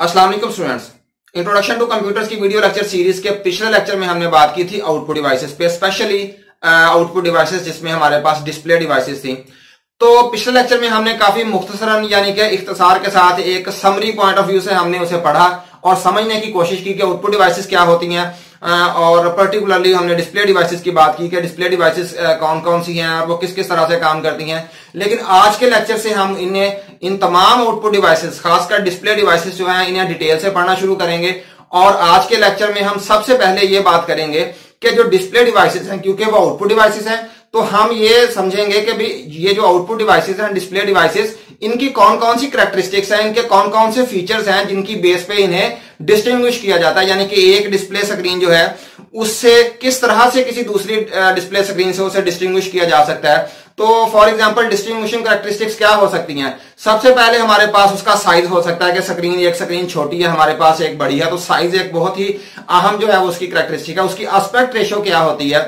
अस्सलाम वालेकुम students. Introduction to computers की वीडियो लेक्चर सीरीज के पिछले लेक्चर में हमने बात की थी आउटपुट डिवाइसेस पे, स्पेशली आउटपुट डिवाइसेस जिसमें हमारे पास डिस्प्ले डिवाइसेस थी। तो पिछले लेक्चर में हमने काफी मुख्तसरन यानी कि इख्तिसार के साथ एक समरी पॉइंट ऑफ व्यू से हमने उसे पढ़ा और समझने की कोशिश की कि आउटपुट डिवाइसेस क्या होती हैं, और पर्टिकुलरली हमने डिस्प्ले डिवाइसेस की बात की कि डिस्प्ले डिवाइसेस कौन कौन सी हैं और वो किस किस तरह से काम करती हैं। लेकिन आज के लेक्चर से हम इन तमाम आउटपुट डिवाइसेस, खासकर डिस्प्ले डिवाइसेस जो हैं, इन्हें डिटेल से पढ़ना शुरू करेंगे। और आज के लेक्चर में हम सबसे पहले ये बात करेंगे कि जो डिस्प्ले डिवाइसेस हैं, क्योंकि वो आउटपुट डिवाइसेस हैं, तो हम ये समझेंगे कि भी ये जो आउटपुट डिवाइसेस हैं, डिस्प्ले डिवाइसेस, इनकी कौन कौन सी कैरेक्टरिस्टिक्स हैं, इनके कौन कौन से फीचर्स हैं जिनकी बेस पे इन्हें डिस्टिंग्विश किया जाता है। यानी कि एक डिस्प्ले स्क्रीन जो है उससे किस तरह से किसी दूसरी डिस्प्ले स्क्रीन से उसे डिस्टिंग्विश किया जा सकता है। तो फॉर एग्जांपल डिस्टिंग्विशिंग कैरेक्टरिस्टिक्स क्या हो सकती हैं? सबसे पहले हमारे पास उसका साइज हो सकता है कि एक स्क्रीन छोटी है, हमारे पास एक बड़ी है, तो साइज एक बहुत ही अहम जो है वो उसकी कैरेक्टरिस्टिक है। उसकी एस्पेक्ट रेशियो क्या होती है,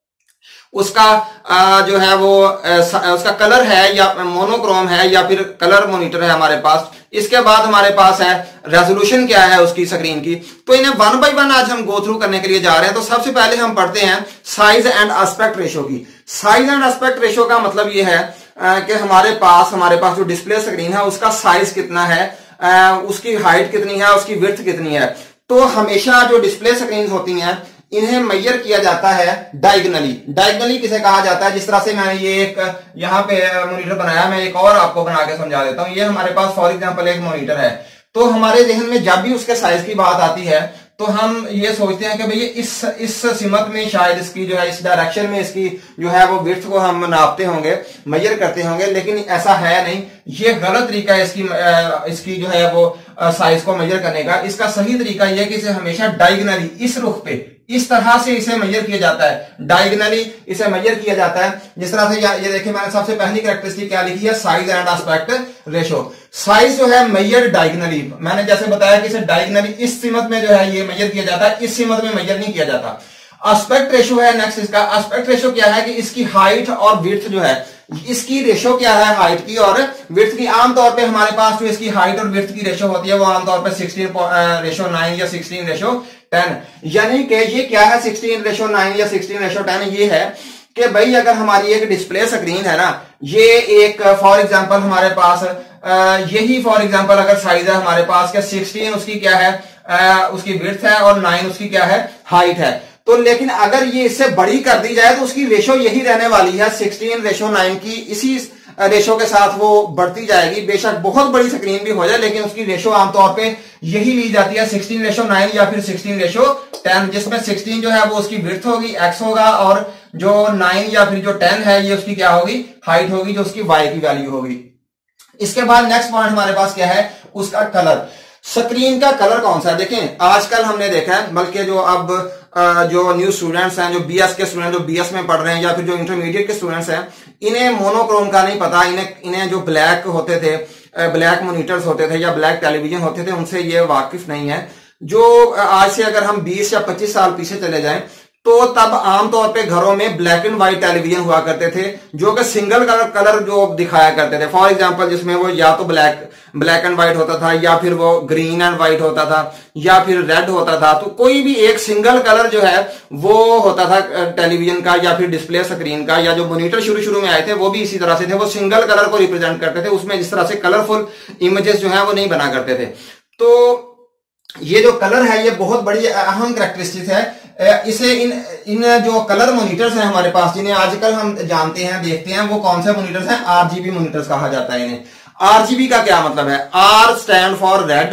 उसका जो है वो उसका कलर है या मोनोक्रोम है या फिर कलर मॉनिटर है हमारे पास। इसके बाद हमारे पास है रेजोल्यूशन क्या है उसकी स्क्रीन की। तो इन्हें वन बाय वन आज हम गो थ्रू करने के लिए जा रहे हैं। तो सबसे पहले हम पढ़ते हैं साइज एंड एस्पेक्ट रेशियो की। साइज एंड एस्पेक्ट रेशियो का मतलब ये है कि हमारे पास जो डिस्प्ले स्क्रीन है उसका साइज कितना है, उसकी हाइट कितनी है, उसकी विड्थ कितनी है। तो हमेशा जो डिस्प्ले स्क्रीन होती हैं इन्हें मेजर किया जाता है डायगनली। डायगनली किसे कहा जाता है? जिस तरह से मैंने ये एक यहाँ पे मॉनिटर बनाया, मैं एक और आपको बना के समझा देता हूं। ये हमारे पास फॉर एग्जांपल एक मॉनिटर है, तो हमारे जहन में जब भी उसके साइज की बात आती है तो हम ये सोचते हैं कि भाई इस सिमत में शायद इसकी जो है, इस डायरेक्शन में इसकी जो है वो विड्थ को हम नापते होंगे, मेजर करते होंगे, लेकिन ऐसा है नहीं। ये गलत तरीका है इसकी जो है वो साइज को मेजर करने का। इसका सही तरीका यह है कि इसे हमेशा डायगनली, इस रुख पे, इस तरह से इसे मेजर किया जाता है। डायगनली इसे मेजर किया जाता है। जिस तरह से ये देखिए, मैंने सबसे पहली कैरेक्टरिस्टिक क्या लिखी है, size and aspect ratio. Size जो है मेजर डायगनली, मैंने जैसे बताया कि इसे डायगनली इस सीमत में जो है ये मेजर किया जाता है, इस सीमत में मेजर नहीं किया जाता। एस्पेक्ट रेशियो है नेक्स्ट इसका। एस्पेक्ट रेशियो क्या है कि इसकी हाइट और विड्थ जो है, इसकी रेशो क्या है हाइट की और विड्थ की। आमतौर पे हमारे पास जो इसकी हाइट और विड्थ की रेशो होती है वो आमतौर पे 16:9 या 16:10। यानी कि ये क्या है, 16:9 या 16:10 ये है कि भाई अगर हमारी एक डिस्प्ले स्क्रीन है ना, ये एक फॉर एग्जांपल हमारे पास यही फॉर एग्जांपल अगर साइज है हमारे पास क्या, 16 उसकी क्या है, उसकी विड्थ है और 9 उसकी क्या है, हाइट है। तो लेकिन अगर ये इससे बड़ी कर दी जाए तो उसकी रेशो यही रहने वाली है 16:9 की। इसी रेशो के साथ वो बढ़ती जाएगी। बेशक बहुत बड़ी स्क्रीन भी हो जाए लेकिन उसकी रेशो आमतौर पे यही ली जाती है 16:9 या फिर 16:10, जिसमें 16 जो है वो उसकी विड्थ होगी, एक्स होगा, और जो 9 या फिर जो 10 है ये उसकी क्या होगी, हाइट होगी, जो उसकी वाई की वैल्यू होगी। इसके बाद नेक्स्ट पॉइंट हमारे पास क्या है, उसका कलर। स्क्रीन का कलर कौन सा है? देखें आजकल हमने देखा है, बल्कि जो अब जो न्यू स्टूडेंट्स हैं, जो बीएस के स्टूडेंट जो बीएस में पढ़ रहे हैं या फिर जो इंटरमीडिएट के स्टूडेंट्स हैं, इन्हें मोनोक्रोम का नहीं पता। इन्हें जो ब्लैक होते थे, ब्लैक मॉनिटर्स होते थे या ब्लैक टेलीविजन होते थे, उनसे ये वाकिफ नहीं है। जो आज से अगर हम 20 या 25 साल पीछे चले जाएं तो तब आमतौर पे घरों में ब्लैक एंड व्हाइट टेलीविजन हुआ करते थे, जो कि सिंगल कलर जो दिखाया करते थे। फॉर एग्जांपल जिसमें वो या तो ब्लैक एंड व्हाइट होता था, या फिर वो ग्रीन एंड व्हाइट होता था, या फिर रेड होता था। तो कोई भी एक सिंगल कलर जो है वो होता था टेलीविजन का या फिर डिस्प्ले स्क्रीन का। या जो मॉनिटर शुरू में आए थे वो भी इसी तरह से थे, वो सिंगल कलर को रिप्रेजेंट करते थे, उसमें जिस तरह से कलरफुल इमेजेस जो है वो नहीं बना करते थे। तो ये जो कलर है ये बहुत बड़ी अहम कैरेक्टरिस्टिक है। इसे इन जो कलर मॉनिटर्स हैं हमारे पास, जिन्हें आजकल हम जानते हैं, देखते हैं, वो कौन से मॉनिटर्स हैं, आरजीबी मॉनिटर्स कहा जाता है इन्हें। आरजीबी का क्या मतलब है? आर स्टैंड फॉर रेड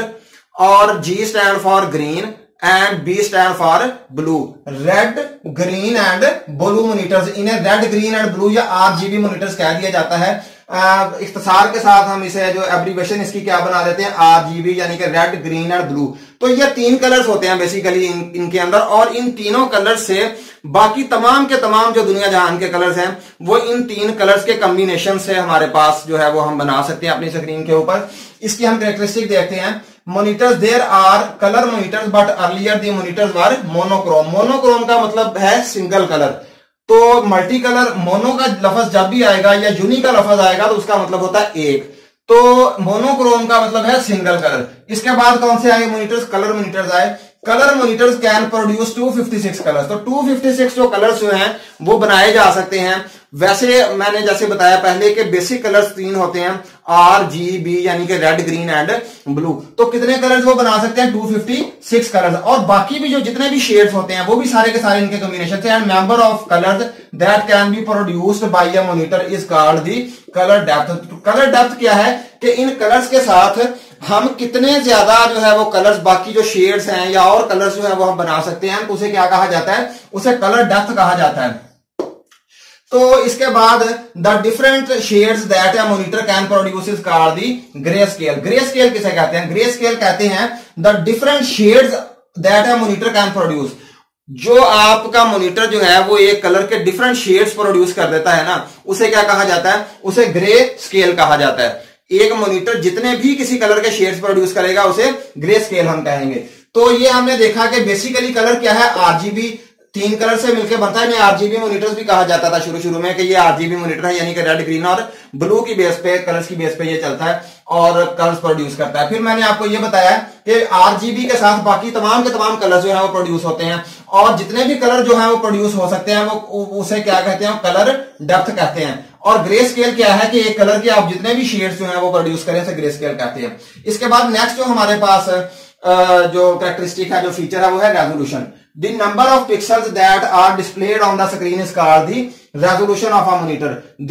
और G stand for green and B stand for blue. Red, green and blue monitors, इन्हें रेड, ग्रीन एंड ब्लू या आरजीबी मॉनिटर्स कह दिया जाता है। इख्तिसार के साथ हम इसे जो एब्रीवेशन इसकी क्या बना देते हैं, आरजीबी, यानी कि रेड, ग्रीन एंड ब्लू। तो ये 3 कलर्स होते हैं बेसिकली इनके अंदर, और इन तीनों कलर्स से बाकी तमाम के तमाम जो दुनिया जहान के कलर्स हैं वो इन 3 कलर्स के कॉम्बिनेशन से हमारे पास जो है वो हम बना सकते हैं अपनी स्क्रीन के ऊपर। इसकी हम कैरेक्टरिस्टिक देखते हैं। Monitors, there are colour monitors but earlier the monitors were monochrome. Monochrome का मतलब है सिंगल कलर। तो मल्टी कलर, मोनो का लफ्ज जब भी आएगा या यूनी का लफ्ज आएगा तो उसका मतलब होता है एक। तो मोनोक्रोम का मतलब है सिंगल कलर। इसके बाद कौन से आए मॉनिटर्स? कलर मॉनिटर्स आए। Colour monitors can produce 256 colours. तो 256 जो कलर्स जो हैं वो बनाए जा सकते हैं। वैसे मैंने जैसे बताया पहले कि बेसिक कलर्स 3 होते हैं, RGB यानी कि रेड, ग्रीन एंड ब्लू। तो कितने कलर्स वो बना सकते हैं? 256 कलर्स। और बाकी भी जो जितने भी शेड्स होते हैं वो भी सारे के सारे इनके कॉम्बिनेशन से। And number of colours that can be produced by a monitor is called the colour depth. Colour depth क्या है कि इन कलर्स के साथ हम कितने ज्यादा जो है वो कलर्स, बाकी जो शेड्स हैं या और कलर्स जो है वो हम बना सकते हैं, तो उसे क्या कहा जाता है? उसे कलर डेप्थ कहा जाता है। तो इसके बाद the different shades that a monitor can produce is called the grey scale. Grey scale किसे कहते हैं? ग्रे स्केल कहते हैं the different shades that a monitor can produce. जो आपका मॉनिटर जो है वो एक कलर के डिफरेंट शेड्स प्रोड्यूस कर देता है ना, उसे क्या कहा जाता है? उसे ग्रे स्केल कहा जाता है। एक मॉनिटर जितने भी किसी कलर के शेड्स प्रोड्यूस करेगा उसे ग्रे स्केल हम कहेंगे। तो ये हमने देखा कि बेसिकली कलर क्या है? RGB 3 कलर से मिलकर बनता है। RGB मॉनिटर्स भी कहा जाता था शुरू में कि ये RGB मॉनिटर है, यानी कि रेड, ग्रीन और ब्लू की बेस पे, कलर्स की बेस पे ये चलता है और कलर्स प्रोड्यूस करता है। फिर मैंने आपको ये बताया कि RGB के साथ बाकी तमाम के तमाम कलर्स जो है वो प्रोड्यूस होते हैं, और जितने भी कलर जो है वो प्रोड्यूस हो सकते हैं वो उसे क्या कहते हैं? कलर डेप्थ कहते हैं। और ग्रे स्केल क्या है कि एक कलर के आप जितने भी शेड्स जो है वो प्रोड्यूस करें उसे ग्रे स्केल कहते हैं। इसके बाद नेक्स्ट जो हमारे पास जो कैरेक्टरिस्टिक है, जो फीचर है, वो है resolution. The number of pixels that are displayed on the screen is called the resolution of a monitor.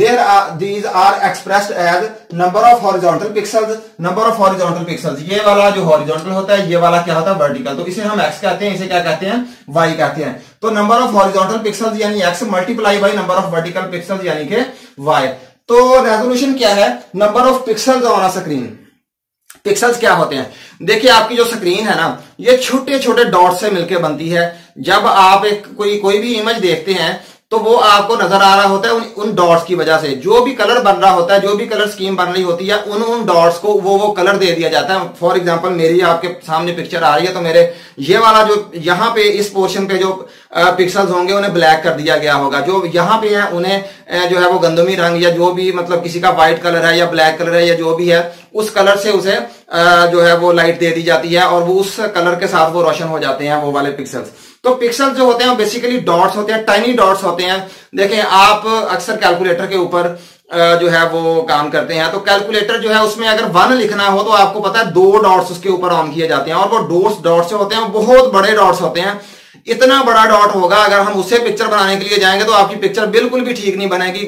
These are expressed as number of horizontal pixels, number of horizontal pixels. ये वाला जो horizontal होता है, ये वाला क्या होता है? vertical। तो इसे हम x कहते हैं, इसे क्या कहते हैं? y कहते हैं। तो number of horizontal pixels यानी x multiply by number of vertical pixels यानी कि y। तो resolution क्या है? number of pixels on a screen। Pixels क्या होते हैं? देखिए, आपकी जो स्क्रीन है ना, ये छोटे छोटे डॉट से मिलकर बनती है। जब आप एक कोई भी इमेज देखते हैं तो वो आपको नजर आ रहा होता है उन डॉट्स की वजह से। जो भी कलर बन रहा होता है, जो भी कलर स्कीम बन रही होती है, उन डॉट्स को वो कलर दे दिया जाता है। फॉर एग्जांपल, मेरी आपके सामने पिक्चर आ रही है, तो मेरे ये वाला जो यहाँ पे इस पोर्शन पे जो पिक्सल्स होंगे उन्हें ब्लैक कर दिया गया होगा। जो यहाँ पे है उन्हें जो है वो गंदमी रंग या जो भी मतलब किसी का व्हाइट कलर है या ब्लैक कलर है या जो भी है, उस कलर से उसे जो है वो लाइट दे दी जाती है और वो उस कलर के साथ वो रोशन हो जाते हैं, वो वाले पिक्सल्स। तो पिक्सल्स जो होते हैं बेसिकली डॉट्स होते हैं, टाइनी डॉट्स होते हैं। देखें, आप अक्सर कैलकुलेटर के ऊपर जो है वो काम करते हैं, तो कैलकुलेटर जो है उसमें अगर 1 लिखना हो तो आपको पता है 2 डॉट्स उसके ऊपर ऑन किए जाते हैं, और वो डॉट्स जो होते हैं बहुत बड़े डॉट्स होते हैं। इतना बड़ा डॉट होगा, अगर हम उससे पिक्चर बनाने के लिए जाएंगे तो आपकी पिक्चर बिल्कुल भी ठीक नहीं बनेगी।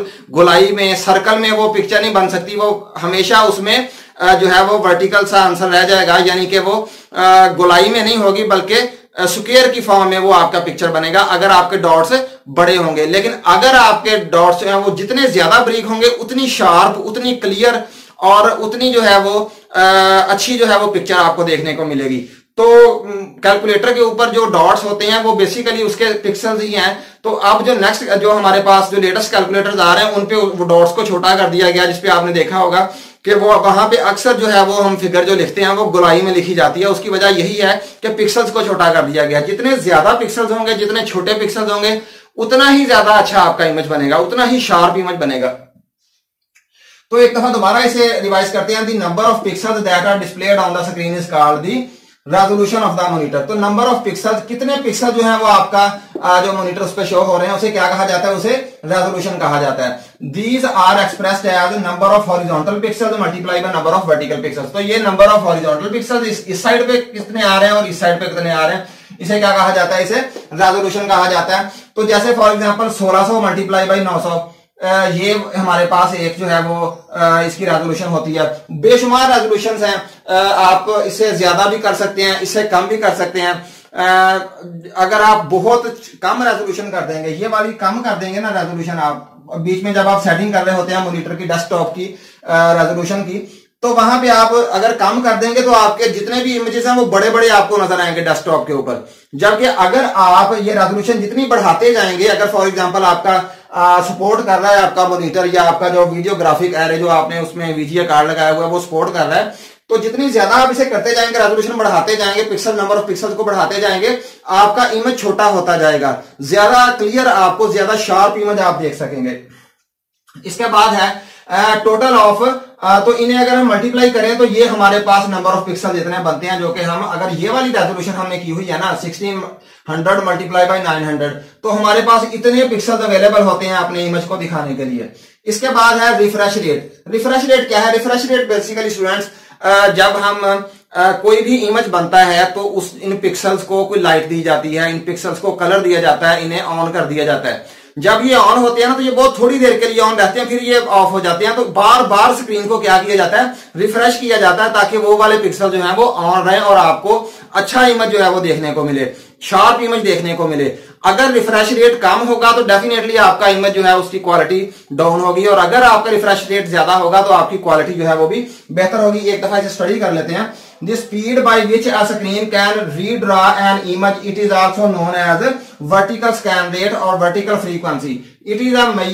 गोलाई में, सर्कल में वो पिक्चर नहीं बन सकती। वो हमेशा उसमें जो है वो वर्टिकल सा आंसर रह जाएगा, यानी कि वो गोलाई में नहीं होगी बल्कि स्क्वायर की फॉर्म में वो आपका पिक्चर बनेगा अगर आपके डॉट्स बड़े होंगे। लेकिन अगर आपके डॉट्स जो है वो जितने ज्यादा बारीक होंगे, उतनी शार्प, उतनी क्लियर और उतनी जो है वो अच्छी जो है वो पिक्चर आपको देखने को मिलेगी। तो कैलकुलेटर के ऊपर जो डॉट्स होते हैं वो बेसिकली उसके पिक्सल्स ही हैं। तो अब जो नेक्स्ट जो हमारे पास जो लेटेस्ट कैलकुलेटर्स आ रहे हैं उन पे वो डॉट्स को छोटा कर दिया गया, जिसपे आपने देखा होगा कि वो वहां पे अक्सर जो है वो हम फिगर जो लिखते हैं वो गोलाई में लिखी जाती है। उसकी वजह यही है कि पिक्सल्स को छोटा कर दिया गया। जितने ज्यादा पिक्सल्स होंगे, जितने छोटे पिक्सल्स होंगे, उतना ही ज्यादा अच्छा आपका इमेज बनेगा, उतना ही शार्प इमेज बनेगा। तो एक दफा दोबारा इसे रिवाइज करते हैं। The number of pixels that are displayed on the screen is called the resolution of the monitor. तो नंबर ऑफ पिक्सल्स, कितने पिक्सल जो है वो आपका जो मॉनिटर उस पर शो हो रहे हैं, उसे क्या कहा जाता है? उसे रेजोल्यूशन कहा जाता है। These are expressed as number of horizontal pixels multiply by number of vertical pixels. तो ये नंबर ऑफ हॉरिजॉन्टल पिक्सल्स इस साइड पे कितने आ रहे हैं और इस साइड पे कितने आ रहे हैं, इसे क्या कहा जाता है? इसे रेजोल्यूशन कहा जाता है। तो जैसे फॉर एग्जाम्पल 1600 मल्टीप्लाई बाई 900, ये हमारे पास एक जो है वो इसकी रेजोल्यूशन होती है। बेशुमार रेजोल्यूशंस हैं, आप इससे ज्यादा भी कर सकते हैं, इससे कम भी कर सकते हैं। अगर आप बहुत कम रेजोल्यूशन कर देंगे, ये वाली कम कर देंगे ना रेजोल्यूशन, आप बीच में जब आप सेटिंग कर रहे होते हैं मॉनिटर की, डेस्कटॉप की रेजोल्यूशन की, तो वहां पे आप अगर कम कर देंगे तो आपके जितने भी इमेजेस हैं वो बड़े बड़े आपको नजर आएंगे डेस्कटॉप के ऊपर। जबकि अगर आप ये रेजोल्यूशन जितनी बढ़ाते जाएंगे, अगर फॉर एग्जांपल आपका सपोर्ट कर रहा है आपका मॉनिटर या आपका जो वीडियो ग्राफिक एरे जो आपने उसमें वीजीए कार्ड लगाया हुआ है वो सपोर्ट कर रहा है, तो जितनी ज्यादा आप इसे करते जाएंगे, रेजोल्यूशन बढ़ाते जाएंगे, पिक्सल नंबर ऑफ पिक्सल को बढ़ाते जाएंगे, आपका इमेज छोटा होता जाएगा, ज्यादा क्लियर, आपको ज्यादा शार्प इमेज आप देख सकेंगे। इसके बाद है टोटल ऑफ, तो इन्हें अगर हम मल्टीप्लाई करें तो ये हमारे पास नंबर ऑफ पिक्सल इतने बनते हैं, जो कि हम अगर ये वाली रेजोल्यूशन हमने की हुई है ना 1600 मल्टीप्लाई बाई 900, तो हमारे पास इतने पिक्सल्स अवेलेबल होते हैं अपने इमेज को दिखाने के लिए। इसके बाद है रिफ्रेश रेट। रिफ्रेश रेट क्या है? रिफ्रेश रेट बेसिकली स्टूडेंट्स, जब हम कोई भी इमेज बनता है तो इन पिक्सल्स को कोई लाइट दी जाती है, इन पिक्सल्स को कलर दिया जाता है, इन्हें ऑन कर दिया जाता है। जब ये ऑन होते हैं ना तो ये बहुत थोड़ी देर के लिए ऑन रहते हैं, फिर ये ऑफ हो जाते हैं। तो बार बार स्क्रीन को क्या किया जाता है? रिफ्रेश किया जाता है, ताकि वो वाले पिक्सल जो है वो ऑन रहे और आपको अच्छा इमेज जो है वो देखने को मिले, शार्प इमेज देखने को मिले। अगर रिफ्रेश रेट कम होगा तो डेफिनेटली आपका इमेज जो है उसकी क्वालिटी डाउन होगी, और अगर आपका रिफ्रेश रेट ज्यादा होगा तो आपकी क्वालिटी जो है वो भी बेहतर होगी। एक दफा इसे स्टडी कर लेते हैं। The speed by which a screen can redraw an image, it is also known as vertical scan rate or vertical frequency. It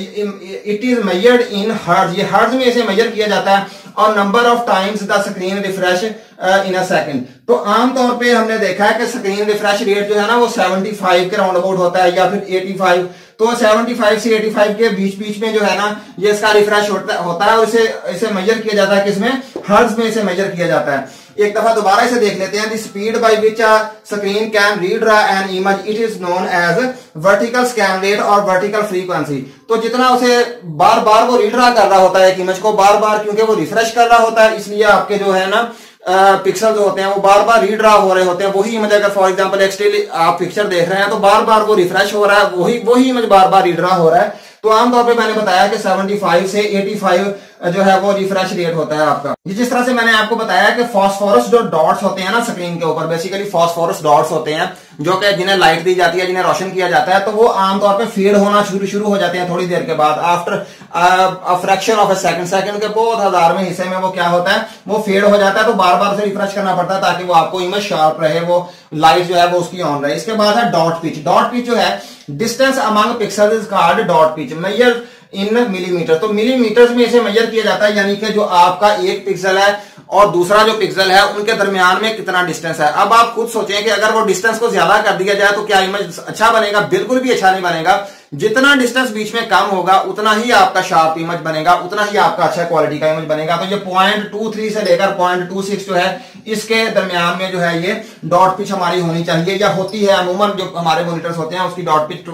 is measured in hertz. ये hertz में इसे measure किया जाता है, और number of times the screen refresh in a second. तो आमतौर पे हमने देखा है कि स्क्रीन रिफ्रेश रेट जो है ना वो 75 के राउंड अबाउट होता है, या फिर 85। तो 75 से 85 के बीच में जो है ना ये इसका रिफ्रेश होता है, और इसे मेजर किया जाता है किसमें? हर्ट्ज में इसे मेजर किया जाता है। एक दफा दोबारा इसे देख लेते हैं। The speed by which a screen can redraw an image, it is known as vertical scan rate और वर्टिकल फ्रीक्वेंसी। तो जितना उसे बार बार वो रीड्रॉ कर रहा होता है एक इमेज को बार बार, क्योंकि वो रिफ्रेश कर रहा होता है, इसलिए आपके जो है ना पिक्सल जो होते हैं वो बार बार रीड्रॉ हो रहे होते हैं। वही इमेज अगर फॉर एग्जांपल एक स्टिल आप पिक्चर देख रहे हैं तो बार बार वो रिफ्रेश हो रहा है, वही इमेज बार बार रीड्रॉ हो रहा है। तो आमतौर पे मैंने बताया कि 75 से 85 जो है वो रिफ्रेश रेट होता है आपका। जिस तरह से मैंने आपको बताया कि फॉस्फोरस जो डॉट्स होते हैं ना स्क्रीन के ऊपर, बेसिकली फॉस्फोरस डॉट्स होते हैं जो कि जिन्हें लाइट दी जाती है, जिन्हें रोशन किया जाता है, तो वो आमतौर पे फेड होना शुरू हो जाते हैं थोड़ी देर के बाद। After a fraction of a second के बहुत हजारवें हिस्से में वो क्या होता है? वो फेड हो जाता है। तो बार बार से रिफ्रेश करना पड़ता है ताकि वो आपको इमेज शार्प रहे, वो लाइट जो है वो उसकी ऑन रहे। इसके बाद है डॉट पिच। डॉट पिच जो है distance among pixel is called dot pitch, measure in millimetre. तो मिलीमीटर में इसे मेजर किया जाता है, यानी कि जो आपका एक पिक्सल है और दूसरा जो पिक्सल है उनके दरमियान में कितना डिस्टेंस है। अब आप खुद सोचें कि अगर वो डिस्टेंस को ज्यादा कर दिया जाए तो क्या इमेज अच्छा बनेगा? बिल्कुल भी अच्छा नहीं बनेगा। जितना डिस्टेंस बीच में कम होगा उतना ही आपका शार्प इमेज बनेगा, उतना ही आपका अच्छा क्वालिटी का इमेज बनेगा। तो ये 0.23 से लेकर 0.26 जो है इसके दरमियान में जो है ये डॉट पिच हमारी होनी चाहिए, या होती है अमूमन। जो हमारे मॉनिटर्स होते हैं उसकी डॉट पिच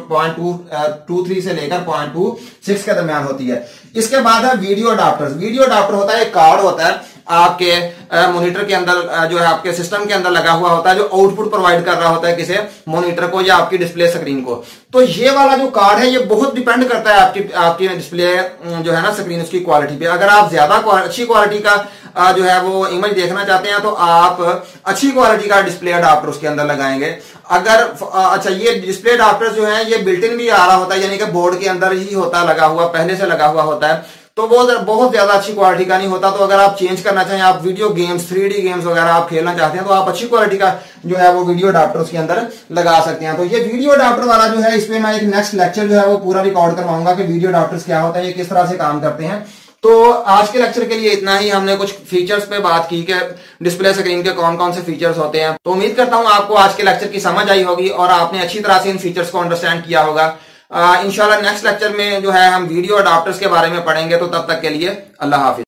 0.23 से लेकर 0.26 के दरमियान होती है। इसके बाद है वीडियो अडाप्टर्स। वीडियो अडाप्टर होता है एक कार्ड होता है आपके मॉनिटर के अंदर, जो है आपके सिस्टम के अंदर लगा हुआ होता है, जो आउटपुट प्रोवाइड कर रहा होता है किसे? मॉनिटर को या आपकी डिस्प्ले स्क्रीन को। तो ये वाला जो कार्ड है ये बहुत डिपेंड करता है आपकी डिस्प्ले जो है ना स्क्रीन, उसकी क्वालिटी पे। अगर आप ज्यादा अच्छी क्वालिटी का जो है वो इमेज देखना चाहते हैं तो आप अच्छी क्वालिटी का डिस्प्ले अडाप्टर उसके अंदर लगाएंगे। अगर अच्छा, ये डिस्प्ले अडाप्टर जो है ये बिल्ट इन भी आ रहा होता है, यानी कि बोर्ड के अंदर ही होता है, लगा हुआ, पहले से लगा हुआ होता है। तो वो बहुत ज्यादा अच्छी क्वालिटी का नहीं होता। तो अगर आप चेंज करना चाहें, आप वीडियो गेम्स 3D गेम्स वगैरह आप खेलना चाहते हैं, तो आप अच्छी क्वालिटी का जो है वो वीडियो अडाप्टर उसके अंदर लगा सकते हैं। तो ये वीडियो अडाप्टर वाला जो है, इस पे मैं एक नेक्स्ट लेक्चर जो है वो पूरा रिकॉर्ड करवाऊंगा कि वीडियो अडाप्टर्स क्या होता है, ये किस तरह से काम करते हैं। तो आज के लेक्चर के लिए इतना ही। हमने कुछ फीचर्स पे बात की कि डिस्प्ले स्क्रीन के कौन कौन से फीचर्स होते हैं। तो उम्मीद करता हूं आपको आज के लेक्चर की समझ आई होगी और आपने अच्छी तरह से इन फीचर्स को अंडरस्टैंड किया होगा। इंशाल्लाह नेक्स्ट लेक्चर में जो है हम वीडियो अडाप्टर्स के बारे में पढ़ेंगे। तो तब तक के लिए अल्लाह हाफिज।